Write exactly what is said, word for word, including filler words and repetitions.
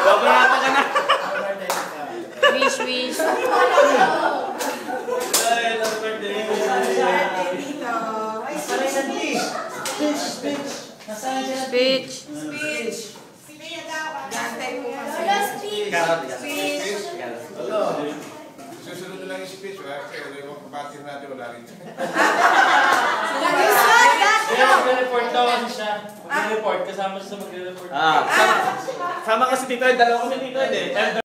Babayatan ka na. Wish, wish. Ay, happy birthday. Speech, speech. Nasaan siya? Speech. Speech. Gantay mo kasi. Karot. Speech. Susunod na lang yung speech, ha? Kasi yung kapatin natin wala rin. Kaya magre-report daw kasi siya. Magre-report, kasama siya sa magre-report. Ah, sama. Sama kasi dito, dalawa kami dito eh.